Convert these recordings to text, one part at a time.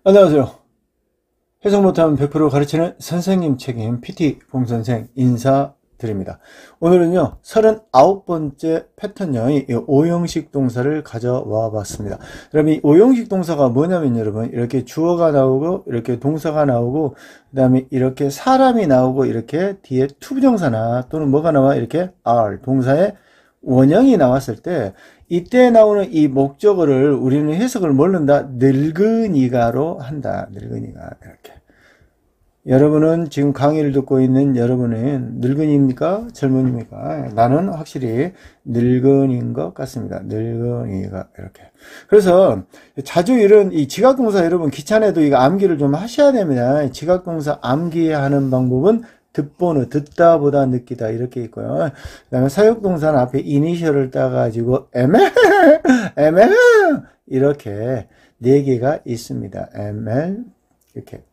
안녕하세요. 해석 못하면 100% 가르치는 선생님 책임 PT 봉선생 인사드립니다. 오늘은요 39번째 패턴형 이 5형식 동사를 가져와 봤습니다. 여러분 이 5형식 동사가 뭐냐면 여러분 이렇게 주어가 나오고 이렇게 동사가 나오고 그 다음에 이렇게 사람이 나오고 이렇게 뒤에 투부정사나 또는 뭐가 나와 이렇게 R 동사의 원형이 나왔을 때 이때 나오는 이 목적어를 우리는 해석을 모른다. 늙은이가로 한다. 늙은이가 이렇게. 여러분은 지금 강의를 듣고 있는 여러분은 늙은이입니까? 젊은이입니까? 나는 확실히 늙은이인 것 같습니다. 늙은이가 이렇게. 그래서 자주 이런 이 지각동사 여러분 귀찮아도 이거 암기를 좀 하셔야 됩니다. 지각동사 암기하는 방법은 듣보는 듣다 보다 느끼다 이렇게 있고요. 그 다음에 사역동사는 앞에 이니셜을 따가지고 이렇게 4개가 있습니다. 이렇게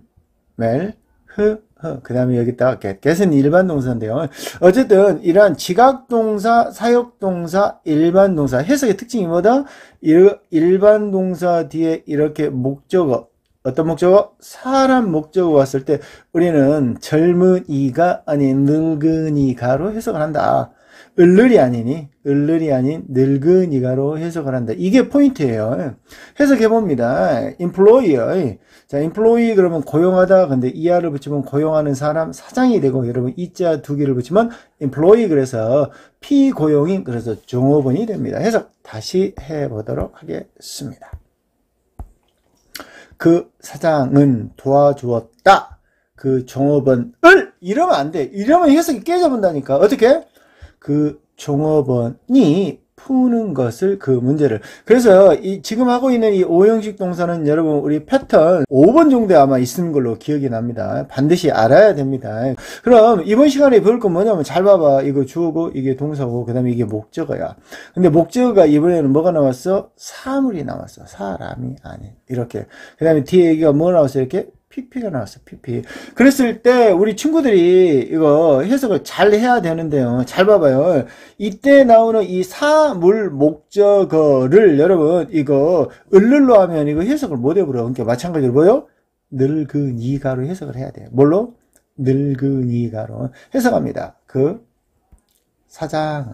그 다음에 여기다가 get은 일반 동사인데요. 어쨌든 이러한 지각동사, 사역동사, 일반 동사 해석의 특징이 뭐다? 일반 동사 뒤에 이렇게 목적어 어떤 목적어? 사람 목적어 왔을 때 우리는 젊은이가 아닌 늙은이가로 해석을 한다. 을르리 아닌 늙은이가로 해석을 한다. 이게 포인트예요. 해석해봅니다. employee. 자, employee 그러면 고용하다. 근데 er를 붙이면 고용하는 사람, 사장이 되고 여러분 이자 2개를 붙이면 employee 그래서 피고용인 그래서 종업원이 됩니다. 해석 다시 해보도록 하겠습니다. 그 사장은 도와주었다. 그 종업원을 이러면 안 돼. 이러면 해석이 깨져본다니까. 어떻게? 그 종업원이 푸는 것을 그 문제를. 그래서 지금 하고 있는 이 5형식 동사는 여러분 우리 패턴 5번 정도에 아마 있는 걸로 기억이 납니다. 반드시 알아야 됩니다. 그럼 이번 시간에 배울 건 뭐냐면 잘 봐봐. 이거 주어고 이게 동사고 그 다음에 이게 목적어야. 근데 목적어가 이번에는 뭐가 나왔어? 사물이 나왔어. 사람이 아닌. 이렇게. 그 다음에 뒤에 여기가 뭐 나왔어? 이렇게 PP가 나왔어. PP. 그랬을 때 우리 친구들이 이거 해석을 잘 해야 되는데요. 잘 봐봐요. 이때 나오는 이 사물 목적어를 여러분 이거 을를로 하면 이거 해석을 못 해버려. 그러니까 마찬가지로 뭐요? 늙은이가로 해석을 해야 돼요. 뭘로? 늙은이가로 해석합니다. 그 사장은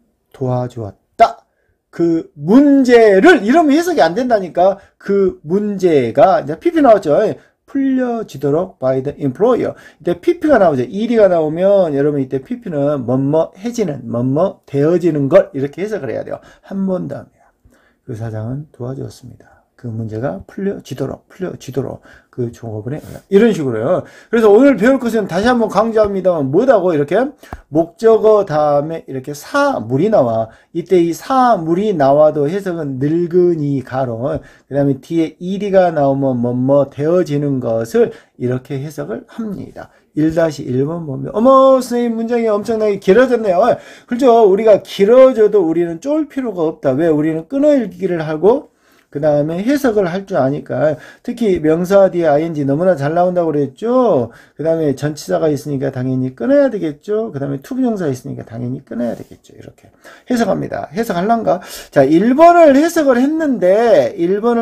도와주었다. 그 문제를 이러면 해석이 안 된다니까. 그 문제가 이제 PP 나왔죠. 풀려지도록 by the employer. 이때 pp가 나오죠. ed가 나오면 여러분 이때 pp는 뭐뭐해지는 뭐뭐 되어지는 걸 이렇게 해석을 해야 돼요. 한 번 더 합니다. 그 사장은 도와주었습니다. 그 문제가 풀려지도록 그 종업원에 이런 식으로요. 그래서 오늘 배울 것은 다시 한번 강조합니다만 뭐다고 이렇게 목적어 다음에 이렇게 사물이 나와. 이때 이 사물이 나와도 해석은 늙은이 가로 그 다음에 뒤에 이리가 나오면 뭐뭐 되어지는 것을 이렇게 해석을 합니다. 1-1번 보면 어머 선생님 문장이 엄청나게 길어졌네요. 그렇죠. 우리가 길어져도 우리는 쫄 필요가 없다. 왜? 우리는 끊어읽기를 하고 그 다음에 해석을 할 줄 아니까. 특히 명사 뒤에 ing 너무나 잘 나온다고 그랬죠. 그 다음에 전치사가 있으니까 당연히 끊어야 되겠죠. 그 다음에 투부정사 있으니까 당연히 끊어야 되겠죠. 이렇게 해석합니다. 해석할란가? 자, 1번을 해석을 했는데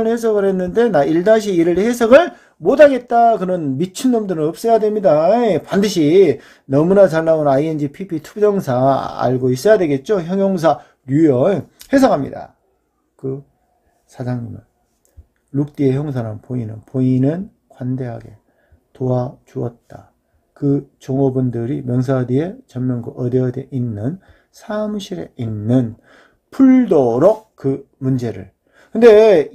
나 1-1을 해석을 못하겠다. 그런 미친놈들은 없애야 됩니다. 반드시 너무나 잘 나오는 ing, pp, 투부정사 알고 있어야 되겠죠. 형용사, 류요. 해석합니다. 그 사장님은 룩 뒤에 형사는 보이는 관대하게 도와주었다. 그 종업원들이 명사 뒤에 전면구 어디 있는 사무실에 있는 풀도록 그 문제를. 근데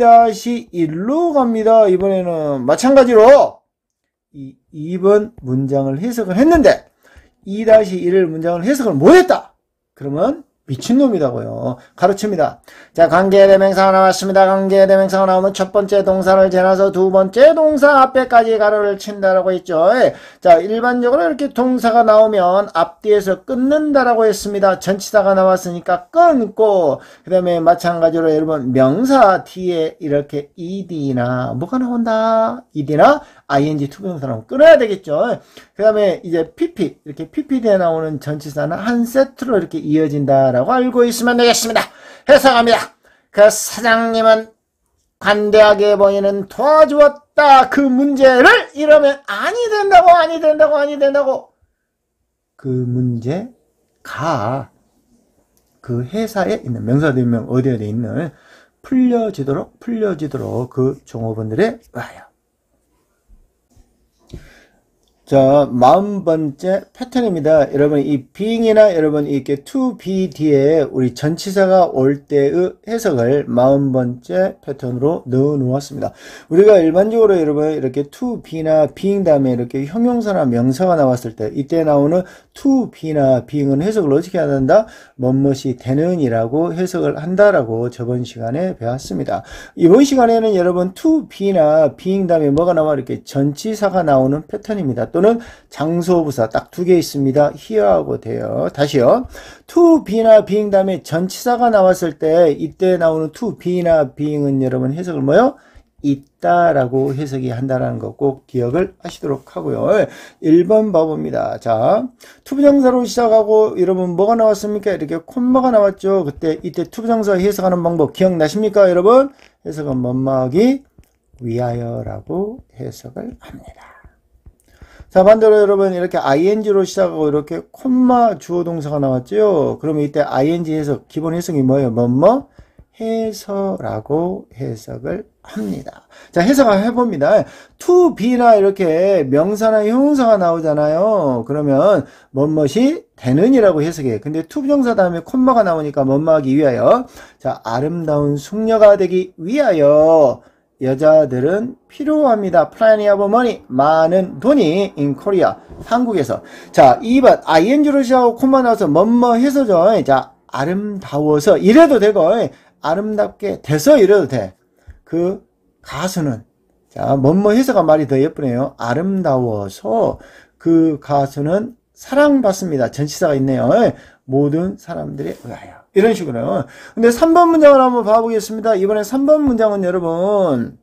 2-1로 갑니다. 이번에는 마찬가지로 이 2번 문장을 해석을 했는데 2-1을 문장을 해석을 못했다. 그러면 미친놈이라고요. 가르칩니다. 자, 관계대명사가 나왔습니다. 관계대명사가 나오면 첫 번째 동사를 지나서 두 번째 동사 앞에까지 가로를 친다라고 했죠. 자, 일반적으로 이렇게 동사가 나오면 앞뒤에서 끊는다라고 했습니다. 전치사가 나왔으니까 끊고, 그 다음에 마찬가지로 여러분 명사 뒤에 이렇게 ed나 뭐가 나온다? ed나 ing 투부정사는 끊어야 되겠죠. 그 다음에 이제 pp, 이렇게 pp 뒤에 나오는 전치사는 한 세트로 이렇게 이어진다라고 알고 있으면 되겠습니다. 해석합니다. 그 사장님은 관대하게 보이는 도와주었다. 그 문제를 이러면 아니 된다고. 그 문제가 그 회사에 있는 명사대명 어디에 있는 풀려지도록 그 종업원들에 의하여. 자, 40번째 패턴입니다. 여러분, 이 being이나 여러분, 이렇게 to be 뒤에 우리 전치사가 올 때의 해석을 40번째 패턴으로 넣어 놓았습니다. 우리가 일반적으로 여러분, 이렇게 to be나 being 다음에 이렇게 형용사나 명사가 나왔을 때, 이때 나오는 to be나 being은 해석을 어떻게 해야 한다? 뭐뭇이 되는 이라고 해석을 한다라고 저번 시간에 배웠습니다. 이번 시간에는 여러분, to be나 being 다음에 뭐가 나와? 이렇게 전치사가 나오는 패턴입니다. 또는 장소부사 딱 두 개 있습니다. here하고 돼요. 다시요. to be나 being 다음에 전치사가 나왔을 때 이때 나오는 to be나 being은 여러분 해석을 뭐요? 있다라고 해석이 한다라는 거 꼭 기억을 하시도록 하고요. 1번 봐봅니다. 자, 투부정사로 시작하고 여러분 뭐가 나왔습니까? 이렇게 콤마가 나왔죠. 이때 투부정사 해석하는 방법 기억나십니까? 여러분 해석은 뭐뭐하기 위하여라고 해석을 합니다. 자, 반대로 여러분 이렇게 ing로 시작하고 이렇게 콤마 주어 동사가 나왔죠. 그러면 이때 ing 해석 기본 해석이 뭐예요? 뭐뭐 해서라고 해석을 합니다. 자, 해석을 해봅니다. to be나 이렇게 명사나 형용사가 나오잖아요. 그러면 뭐뭇이 되는이라고 해석해. 근데 to 부정사 다음에 콤마가 나오니까 뭐뭐하기 위하여. 자, 아름다운 숙녀가 되기 위하여 여자들은 필요합니다. plenty of money. 많은 돈이 in Korea. 한국에서. 자, 2번 ing로 시작하고 콤마 나와서 뭐뭐 해서죠. 자, 아름다워서 이래도 되고 아름답게 돼서 이래도 돼. 그 가수는 자, 뭐뭐 해서가 말이 더 예쁘네요. 아름다워서 그 가수는 사랑받습니다. 전치사가 있네요. 모든 사람들에 의하여. 이런 식으로. 근데 3번 문장을 한번 봐보겠습니다. 이번에 3번 문장은 여러분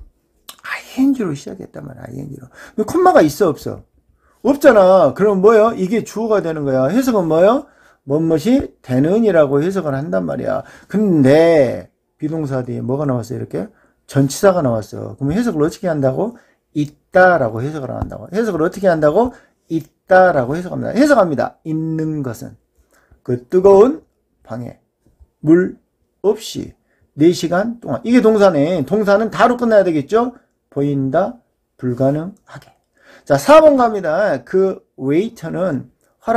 ing로 시작했단 말이야. ing로. 근데 콤마가 있어 없어? 없잖아. 그럼 뭐예요? 이게 주어가 되는 거야. 해석은 뭐예요? 뭐뭇이 되는이라고 해석을 한단 말이야. 근데 비동사 뒤에 뭐가 나왔어요? 이렇게 전치사가 나왔어. 그럼 해석을 어떻게 한다고? 있다라고 해석을 한다고. 해석을 어떻게 한다고? 있다라고 해석합니다. 해석합니다. 있는 것은 그 뜨거운 방에 물 없이 4시간 동안. 이게 동사네. 동사는 다로 끝나야 되겠죠? 보인다, 불가능하게. 자, 4번 갑니다. 그 웨이터는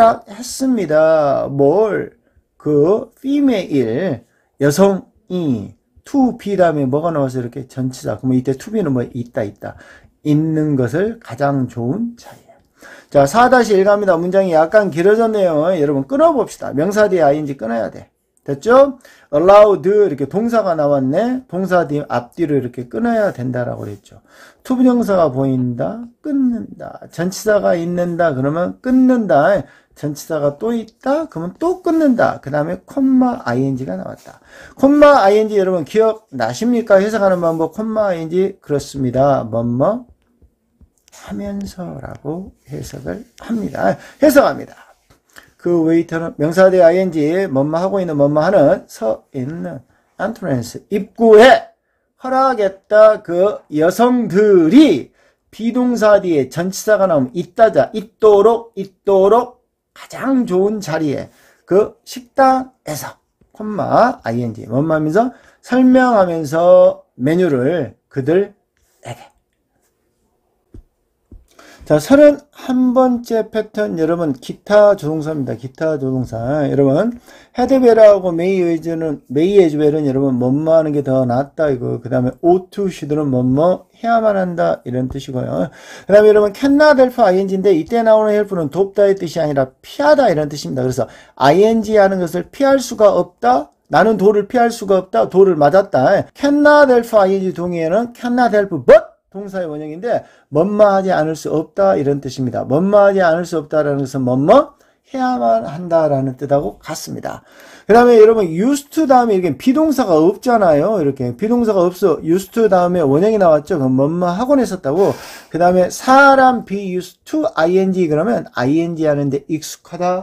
허락했습니다. 뭘? 그 female 여성이 to be 다음에 뭐가 나와서 이렇게 전치사. 그러면 이때 to be는 뭐 있다. 있는 것을 가장 좋은 자리에. 자, 4-1 갑니다. 문장이 약간 길어졌네요. 여러분 끊어봅시다. 명사 뒤에 ing 끊어야 돼. 됐죠? allowed 이렇게 동사가 나왔네. 동사 뒤 앞뒤로 이렇게 끊어야 된다라고 그랬죠. 투부정사가 보인다, 끊는다. 전치사가 있는다 그러면 끊는다. 전치사가 또 있다 그러면 또 끊는다. 그 다음에 콤마 ing가 나왔다. 콤마 ing 여러분 기억나십니까? 해석하는 방법 콤마 ing 그렇습니다. 뭐뭐 하면서라고 해석을 합니다. 해석합니다. 그 웨이터는 명사 대 ing 뭐뭐 하고 있는 뭐뭐 하는 서 있는 entrance 입구에 허락했다. 그 여성들이 비동사 뒤에 전치사가 나오면 있다자 있도록 가장 좋은 자리에 그 식당에서 콤마 ing 뭐뭐 하면서 설명하면서 메뉴를 그들에게. 자, 31번째 패턴 여러분 기타 조동사입니다. 기타 조동사. 여러분 헤드베라하고 메이 에즈웰은 여러분 뭐뭐 하는 게 더 낫다 이거. 그다음에 ought to should는 뭐뭐 해야만 한다 이런 뜻이고요. 그다음에 여러분 cannot help ing인데 이때 나오는 help는 돕다의 뜻이 아니라 피하다 이런 뜻입니다. 그래서 ing 하는 것을 피할 수가 없다. 나는 돌을 피할 수가 없다. 돌을 맞았다. cannot help ing 동의어는 cannot help but 동사의 원형인데 뭐뭐 하지 않을 수 없다 이런 뜻입니다. 뭐뭐 하지 않을 수 없다라는 것은 뭐뭐 해야만 한다라는 뜻하고 같습니다. 그 다음에 여러분 used to 다음에 이렇게 비동사가 없잖아요. 이렇게 비동사가 없어. used to 다음에 원형이 나왔죠. 그럼 뭐뭐 하곤 했었다고. 그 다음에 사람 be used to ing 그러면 ing 하는데 익숙하다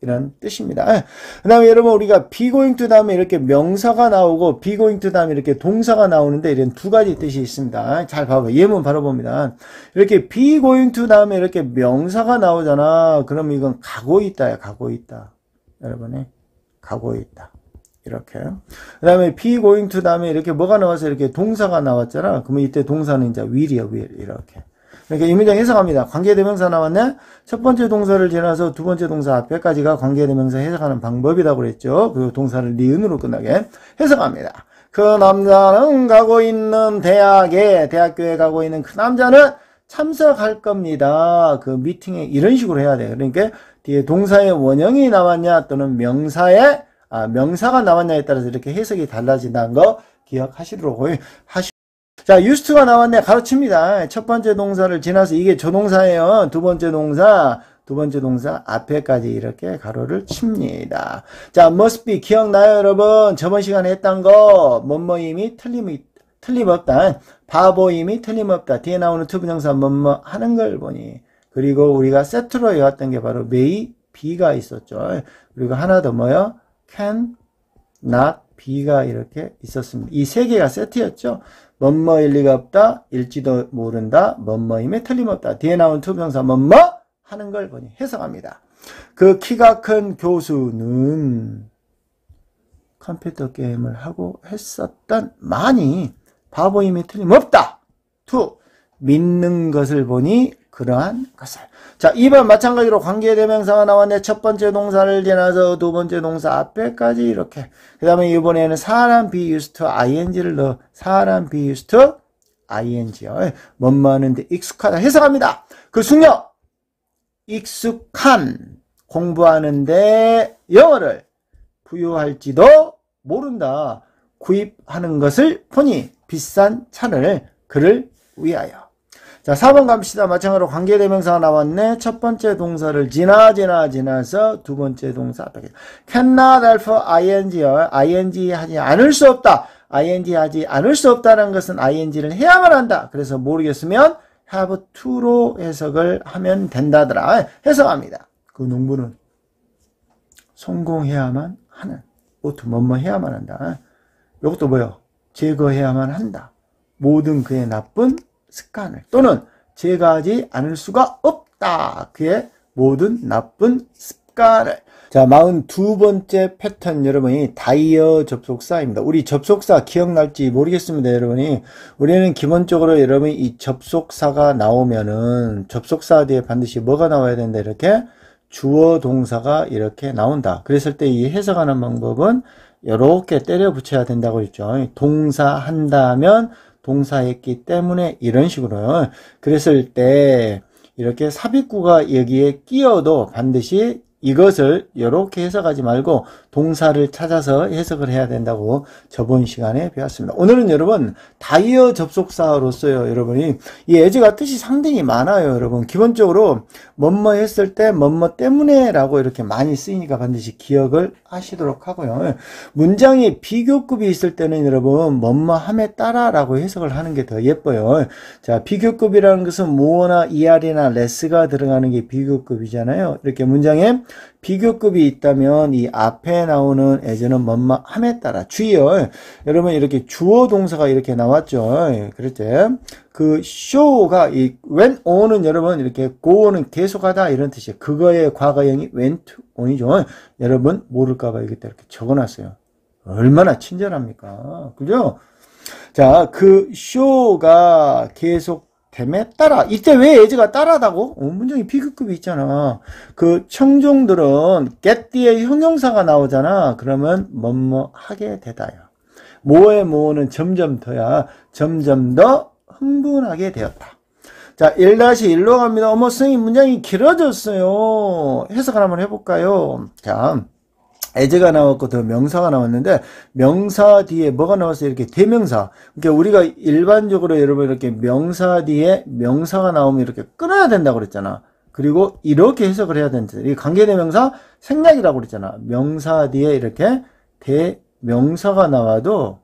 이런 뜻입니다. 그 다음에 여러분 우리가 be going to 다음에 이렇게 명사가 나오고 be going to 다음에 이렇게 동사가 나오는데 이런 두 가지 뜻이 있습니다. 잘 봐봐. 예문 바로 봅니다. 이렇게 be going to 다음에 이렇게 명사가 나오잖아. 그럼 이건 가고 있다야. 가고 있다. 여러분이 가고 있다. 이렇게. 그 다음에 be going to 다음에 이렇게 뭐가 나와서 이렇게 동사가 나왔잖아. 그러면 이때 동사는 이제 will이야. will. 이렇게. 그러니까 이 문장 해석합니다. 관계대명사 나왔네. 첫 번째 동사를 지나서 두 번째 동사 앞에까지가 관계대명사 해석하는 방법이라고 그랬죠. 그리고 동사를 니은으로 끝나게 해석합니다. 그 남자는 가고 있는 대학교에 가고 있는 그 남자는 참석할 겁니다. 그 미팅에 이런 식으로 해야 돼요. 그러니까 뒤에 동사의 원형이 나왔냐 또는 명사가 나왔냐에 따라서 이렇게 해석이 달라진다는 거 기억하시도록 하시고. 자, used to가 나왔네. 가로칩니다. 첫 번째 동사를 지나서 이게 조동사예요. 두 번째 동사 앞에까지 이렇게 가로를 칩니다. 자, must be 기억나요, 여러분? 저번 시간에 했던 거 뭐뭐임이 틀림없다. 바보임이 틀림없다. 뒤에 나오는 투부정사 뭐뭐 하는 걸 보니. 그리고 우리가 세트로 외웠던 게 바로 may be가 있었죠. 그리고 하나 더 뭐요? can, not be가 이렇게 있었습니다. 이 세 개가 세트였죠. 뭐뭐일 리가 없다. 일지도 모른다. 뭐뭐임에 틀림없다. 뒤에 나온 투부정사 뭐뭐 하는 걸 보니 해석합니다. 그 키가 큰 교수는 컴퓨터 게임을 하고 했었던 많이 바보임에 틀림없다. 투 믿는 것을 보니 그러한 것을. 자, 2번 마찬가지로 관계대명사가 나왔네. 첫 번째 동사를 지나서 두 번째 동사 앞에까지 이렇게. 그 다음에 이번에는 사람 be used to ing를 넣어. 사람 be used to ing요. 뭐뭐 하는데 익숙하다. 해석합니다. 그 숙녀 익숙한 공부하는데 영어를 부유할지도 모른다. 구입하는 것을 보니 비싼 차를 그를 위하여. 자, 4번 갑시다. 마찬가지로 관계대명사가 나왔네. 첫 번째 동사를 지나서 두 번째 동사 앞에. cannot help ing요. ing 하지 않을 수 없다. ing 하지 않을 수 없다는 것은 ing를 해야만 한다. 그래서 모르겠으면 have to로 해석을 하면 된다더라. 해석합니다. 그 농부는 성공해야만 하는. 뭐뭐 해야만 한다. 이것도 뭐요? 제거해야만 한다. 모든 그의 나쁜 습관을 또는 제거하지 않을 수가 없다. 그의 모든 나쁜 습관을. 자, 42번째 패턴 여러분이 다이어 접속사입니다. 우리 접속사 기억날지 모르겠습니다. 여러분이 우리는 기본적으로 여러분이 이 접속사가 나오면은 접속사 뒤에 반드시 뭐가 나와야 된다. 이렇게 주어 동사가 이렇게 나온다. 그랬을 때 이 해석하는 방법은 이렇게 때려 붙여야 된다고 했죠. 동사 한다면 동사했기 때문에 이런 식으로요. 그랬을 때 이렇게 삽입구가 여기에 끼어도 반드시 이것을 이렇게 해석하지 말고 동사를 찾아서 해석을 해야 된다고 저번 시간에 배웠습니다. 오늘은 여러분 다이어 접속사로서요. 여러분이 이 as가 뜻이 상당히 많아요. 여러분 기본적으로 뭐뭐 했을 때 뭐뭐 때문에 라고 이렇게 많이 쓰이니까 반드시 기억을 하시도록 하고요. 문장에 비교급이 있을 때는 여러분 뭐뭐 함에 따라 라고 해석을 하는 게 더 예뻐요. 자, 비교급이라는 것은 more나 er이나 less가 들어가는 게 비교급이잖아요. 이렇게 문장에 비교급이 있다면 이 앞에 나오는 as는 뭐뭐 함에 따라 주의요. 여러분 이렇게 주어 동사가 이렇게 나왔죠. 그렇죠. 그 show가 이 went on은 여러분 이렇게 go는 계속하다 이런 뜻이에요. 그거의 과거형이 went on이죠. 여러분 모를까봐 여기 이렇게 적어놨어요. 얼마나 친절합니까? 그죠? 자, 그 show가 계속 됨에 따라. 이때 왜 as가 따라다고? 문장이 비교급이 있잖아. 그 청중들은 get 뒤에 형용사가 나오잖아. 그러면 뭐뭐 하게 되다요. 뭐의 뭐는 점점 더야. 점점 더 흥분하게 되었다. 자, 1-1로 갑니다. 어머, 선생님 문장이 길어졌어요. 해석을 한번 해볼까요? 자, as가 나왔고 더 명사가 나왔는데 명사 뒤에 뭐가 나왔어요? 이렇게 대명사. 그러니까 우리가 일반적으로 여러분 이렇게 명사 뒤에 명사가 나오면 이렇게 끊어야 된다고 그랬잖아. 그리고 이렇게 해석을 해야 된다. 이 관계대명사 생략이라고 그랬잖아. 명사 뒤에 이렇게 대명사가 나와도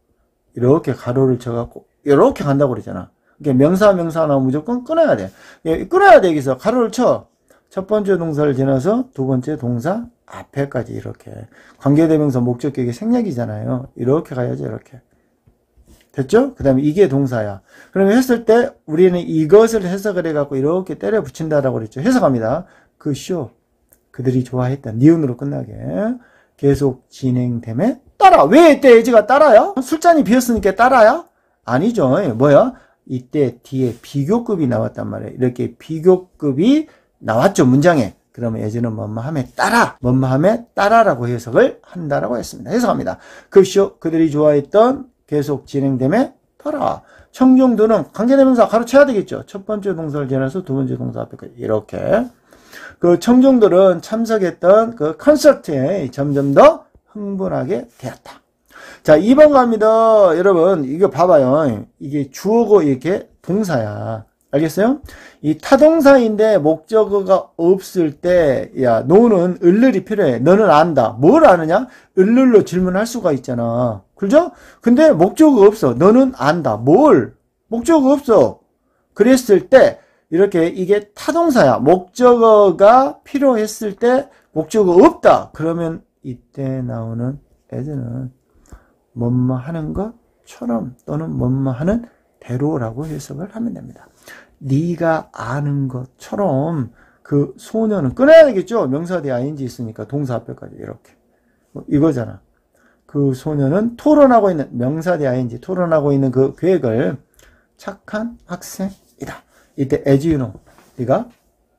이렇게 가로를 쳐갖고 이렇게 간다고 그랬잖아. 그러니까 명사가 나오면 무조건 끊어야 돼. 끊어야 돼. 여기서 가로를 쳐. 첫 번째 동사를 지나서 두 번째 동사 앞에까지 이렇게. 관계대명사 목적격이 생략이잖아요. 이렇게 가야죠. 이렇게. 됐죠? 그 다음에 이게 동사야. 그러면 했을 때 우리는 이것을 해석을 해갖고 이렇게 때려 붙인다라고 그랬죠. 해석합니다. 그 쇼. 그들이 좋아했다. 니은으로 끝나게. 계속 진행됨에 따라. 왜 이때 에즈가 따라요? 술잔이 비었으니까 따라야? 아니죠. 뭐야? 이때 뒤에 비교급이 나왔단 말이에요. 이렇게 비교급이 나왔죠. 문장에. 그러면 에즈는 뭐뭐함에 따라. 뭐뭐함에 따라라고 해석을 한다라고 했습니다. 해석합니다. 그 쇼. 그들이 좋아했던 계속 진행됨에 따라. 청중들은 관계대명사 가로쳐야 되겠죠. 첫 번째 동사를 지나서 두 번째 동사 앞에까지. 이렇게. 그 청중들은 참석했던 그 콘서트에 점점 더 흥분하게 되었다. 자, 2번 갑니다. 여러분, 이거 봐봐요. 이게 주어고 이렇게 동사야. 알겠어요? 이 타동사인데 목적어가 없을 때, 야, 너는 을을이 필요해. 너는 안다. 뭘 아느냐? 을을로 질문할 수가 있잖아. 그죠? 근데 목적어 없어. 너는 안다. 뭘? 목적어 없어. 그랬을 때, 이렇게 이게 타동사야. 목적어가 필요했을 때 목적어 없다. 그러면 이때 나오는 as는 뭐뭐 하는 것처럼 또는 뭐뭐 하는 대로라고 해석을 하면 됩니다. 네가 아는 것처럼 그 소녀는 끊어야 되겠죠. 명사 뒤에 ing 있으니까 동사 앞에까지 이렇게. 이거잖아. 그 소녀는 토론하고 있는 명사 뒤에 ing 토론하고 있는 그 계획을 착한 학생이다. 이때 as you know. 네가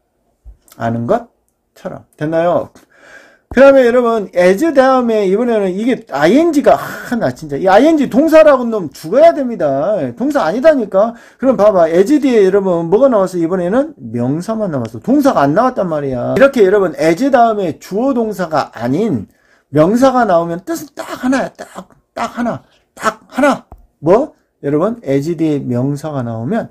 아는 것처럼. 됐나요? 그 다음에 여러분 as 다음에 이번에는 이게 ing가 나 진짜 이 ing 동사라고 놈 죽어야 됩니다. 동사 아니다니까. 그럼 봐봐. as 뒤에 여러분 뭐가 나왔어? 이번에는 명사만 나왔어. 동사가 안 나왔단 말이야. 이렇게 여러분 as 다음에 주어 동사가 아닌 명사가 나오면 뜻은 딱 하나야. 딱 하나. 뭐? 여러분 as 뒤에 명사가 나오면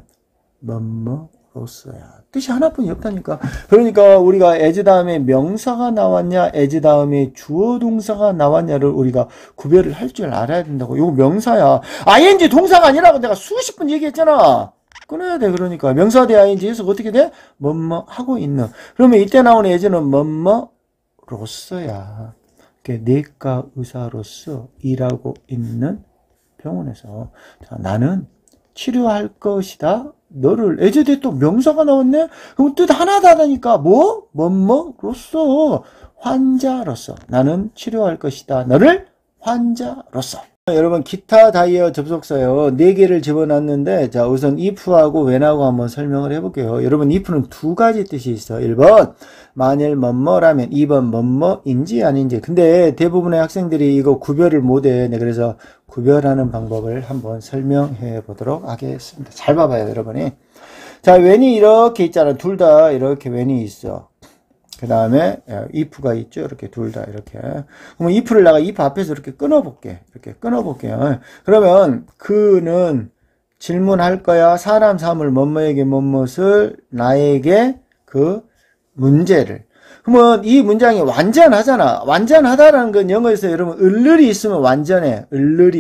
뭐뭐로서야. 뜻이 하나뿐이 없다니까. 그러니까 우리가 as 다음에 명사가 나왔냐, as 다음에 주어 동사가 나왔냐를 우리가 구별을 할 줄 알아야 된다고. 이거 명사야. ing 동사가 아니라고 내가 수십 번 얘기했잖아. 끊어야 돼. 그러니까 명사 대 ing 해서 어떻게 돼? 뭐뭐 하고 있는. 그러면 이때 나오는 as는 뭐뭐로서야. 내과 의사로서 일하고 있는 병원에서 자, 나는 치료할 것이다. 너를 as 뒤에 또 명사가 나왔네? 그럼 뜻 하나다니까. 뭐뭐로서 환자로서 나는 치료할 것이다. 너를 환자로서. 여러분 기타 다이어 접속사요 4개를 집어놨는데 자 우선 if하고 when하고 한번 설명을 해볼게요. 여러분 if는 두 가지 뜻이 있어. 1번 만일 뭐뭐라면 2번 뭐뭐인지 아닌지. 근데 대부분의 학생들이 이거 구별을 못해. 네, 그래서 구별하는 방법을 한번 설명해 보도록 하겠습니다. 잘 봐봐요 여러분이. 자 when이 이렇게 있잖아. 둘 다 이렇게 when이 있어. 그 다음에 if가 있죠. 이렇게 둘 다 이렇게. 그러면 if를 내가 if 앞에서 이렇게 끊어볼게. 이렇게 끊어볼게요. 그러면 그는 질문할 거야. 사람 사물 뭐뭐에게 뭐뭇을 나에게 그 문제를. 그러면 이 문장이 완전하잖아. 완전하다라는 건 영어에서 여러분 을을이 있으면 완전해. 을을이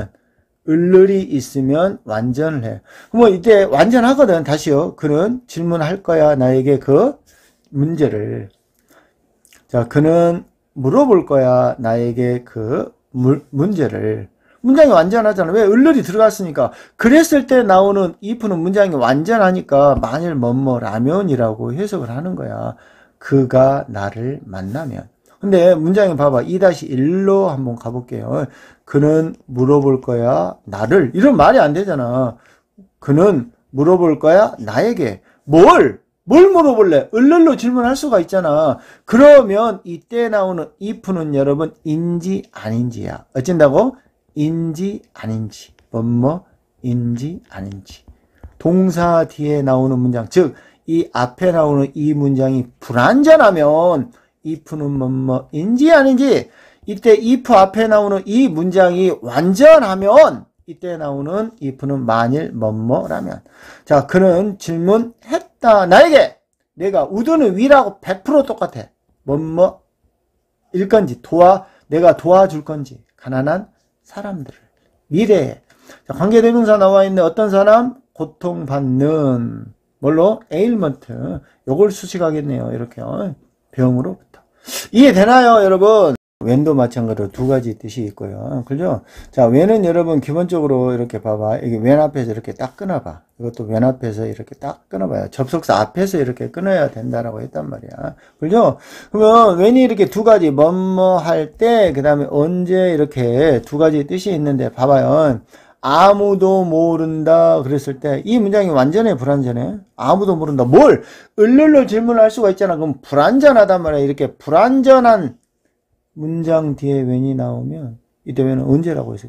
있으면 완전을 해. 그러면 이때 완전하거든. 다시요. 그는 질문할 거야. 나에게 그 문제를. 자, 그는 물어볼 거야. 나에게 그 문제를. 문장이 완전하잖아. 왜? 을을이 들어갔으니까. 그랬을 때 나오는 if는 문장이 완전하니까 만일 뭐뭐라면이라고 해석을 하는 거야. 그가 나를 만나면. 근데 문장이 봐봐. 2-1로 한번 가볼게요. 그는 물어볼 거야. 나를. 이런 말이 안 되잖아. 그는 물어볼 거야. 나에게. 뭘 물어볼래? 을을로 질문할 수가 있잖아. 그러면 이때 나오는 if는 여러분 인지 아닌지야. 어쩐다고? 인지 아닌지. 뭐뭐인지 아닌지. 동사 뒤에 나오는 문장. 즉 이 앞에 나오는 이 문장이 불완전하면 if는 뭐뭐인지 아닌지. 이때 if 앞에 나오는 이 문장이 완전하면 이때 나오는 if는 만일 뭐뭐라면. 자, 그는 질문했다. 나에게. 내가 우드는 위라고 100% 똑같아. 뭐뭐일 건지 내가 도와줄 건지. 가난한 사람들을. 미래에. 자, 관계대명사 나와 있는 어떤 사람? 고통받는 뭘로? ailment. 요걸 수식하겠네요. 이렇게. 병으로부터. 이해되나요, 여러분? when도 마찬가지로 두 가지 뜻이 있고요. 그죠? 자, when은 여러분 기본적으로 이렇게 봐봐. 이게 when 앞에서 이렇게 딱 끊어봐. 이것도 when 앞에서 이렇게 딱 끊어봐요. 접속사 앞에서 이렇게 끊어야 된다라고 했단 말이야. 그죠? 그러면 when이 이렇게 두 가지 뭐뭐 할 때, 그 다음에 언제 이렇게 두 가지 뜻이 있는데 봐봐요. 아무도 모른다 그랬을 때 이 문장이 완전히 불완전해. 아무도 모른다. 뭘? 을를로 질문할 수가 있잖아. 그럼 불완전하단 말이야. 이렇게 불완전한 문장 뒤에 when이 나오면 이때 when은 언제라고 했어요.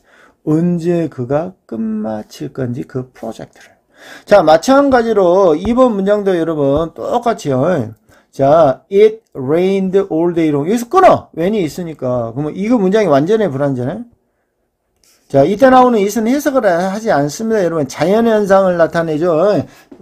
언제 그가 끝마칠 건지 그 프로젝트를. 자, 마찬가지로 이번 문장도 여러분 똑같이요. 자, it rained all day long. 여기서 끊어. when이 있으니까. 그러면 이거 문장이 완전히 불완전해. 자, 이때 나오는 it은 해석을 하지 않습니다. 여러분, 자연현상을 나타내죠.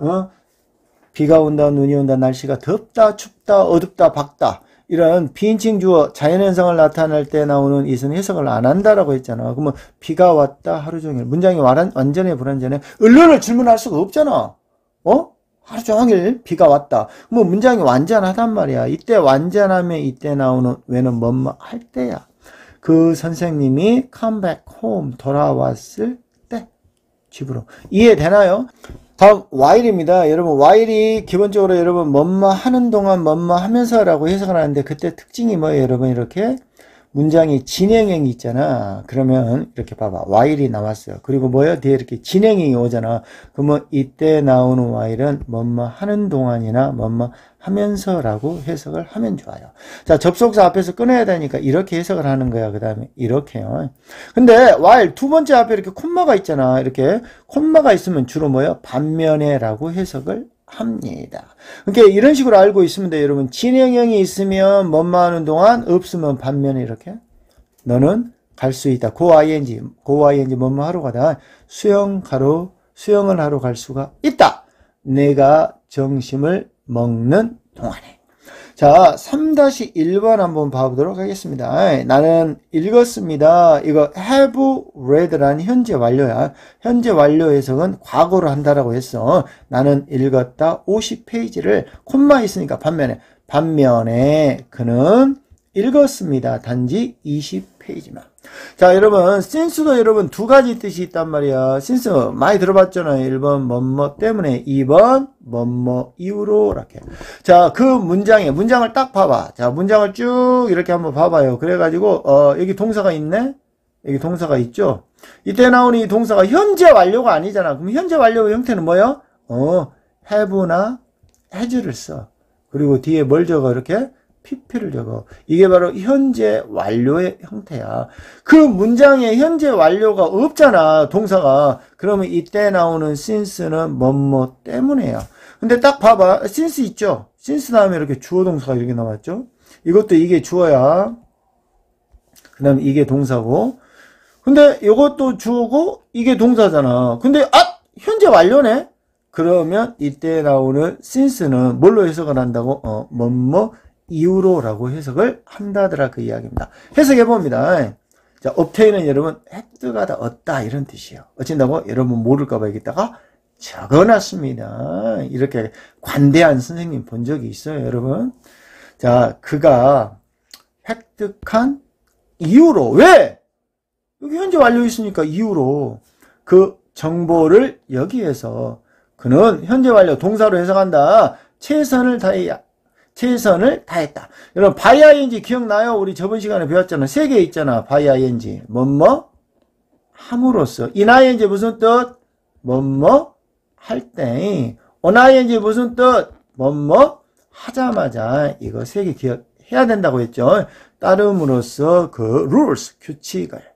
비가 온다, 눈이 온다, 날씨가 덥다, 춥다, 어둡다, 밝다. 이런 비인칭 주어, 자연현상을 나타낼 때 나오는 it은 해석을 안 한다라고 했잖아. 그러면 비가 왔다, 하루 종일. 문장이 완전히 불완전해. 을론을 질문할 수가 없잖아. 하루 종일 비가 왔다. 뭐 문장이 완전하단 말이야. 이때 완전하면 이때 나오는 when은 뭐뭐 할 때야. 그 선생님이 come back home 돌아왔을 때 집으로. 이해되나요? 다음 while입니다. 여러분 while이 기본적으로 여러분 뭐뭐 하는 동안 뭐뭐 하면서라고 해석을 하는데 그때 특징이 뭐예요? 여러분 이렇게 문장이 진행형이 있잖아. 그러면 이렇게 봐봐. while이 나왔어요. 그리고 뭐예요? 뒤에 이렇게 진행형이 오잖아. 그러면 이때 나오는 while은 뭐뭐 하는 동안이나 뭐뭐 하면서라고 해석을 하면 좋아요. 자, 접속사 앞에서 끊어야 되니까 이렇게 해석을 하는 거야. 그 다음에 이렇게요. 근데 while 두 번째 앞에 이렇게 콤마가 있잖아. 이렇게 콤마가 있으면 주로 뭐예요? 반면에라고 해석을 합니다. 그러니까 이런 식으로 알고 있으면 돼요. 여러분 진행형이 있으면 뭐뭐 하는 동안 없으면 반면에 이렇게 너는 갈 수 있다. go ing 뭐뭐 하러 가다 수영을 하러 갈 수가 있다. 내가 점심을 먹는 동안에. 자, 3-1번 한번 봐보도록 하겠습니다. 나는 읽었습니다. 이거 have read라는 현재 완료야. 현재 완료 해석은 과거로 한다라고 했어. 나는 읽었다 50페이지를 콤마 있으니까 반면에 그는 읽었습니다. 단지 20페이지만. 자, 여러분 since도 여러분 두 가지 뜻이 있단 말이야. since 많이 들어봤잖아요. 1번 뭐뭐 때문에, 2번 뭐뭐 이후로 이렇게. 자, 그 문장을 딱 봐봐. 자, 문장을 쭉 이렇게 한번 봐봐요. 그래가지고 여기 동사가 있네. 여기 동사가 있죠. 이때 나오는 이 동사가 현재 완료가 아니잖아. 그럼 현재 완료의 형태는 뭐예요? have나 has를 써. 그리고 뒤에 뭘 적어? 이렇게 pp를 적어. 이게 바로 현재 완료의 형태야. 그 문장에 현재 완료가 없잖아, 동사가. 그러면 이때 나오는 since는 뭐뭐 때문에야. 근데 딱 봐봐. since 있죠? since 다음에 이렇게 주어 동사가 이렇게 나왔죠? 이것도 이게 주어야. 그 다음에 이게 동사고. 근데 이것도 주어고 이게 동사잖아. 근데 현재 완료네? 그러면 이때 나오는 since는 뭘로 해석을 한다고? 뭐뭐 이후로라고 해석을 한다더라 그 이야기입니다. 해석해봅니다. 자, obtain은 여러분 획득하다, 얻다 이런 뜻이에요. 어쩐다고? 여러분 모를까봐 여기다가 적어놨습니다. 이렇게 관대한 선생님 본 적이 있어요, 여러분. 자, 그가 획득한 이후로. 왜? 여기 현재 완료 있으니까 이후로 그 정보를 여기에서 그는 현재 완료 동사로 해석한다. 최선을 다했다. 여러분 by ing 기억나요? 우리 저번 시간에 배웠잖아. 세 개 있잖아. by ing 뭐뭐 함으로써. in ing 무슨 뜻? 뭐뭐 할 때. on ing 무슨 뜻? 뭐뭐 하자마자. 이거 세 개 기억해야 된다고 했죠. 따름으로써 그 rules 규칙을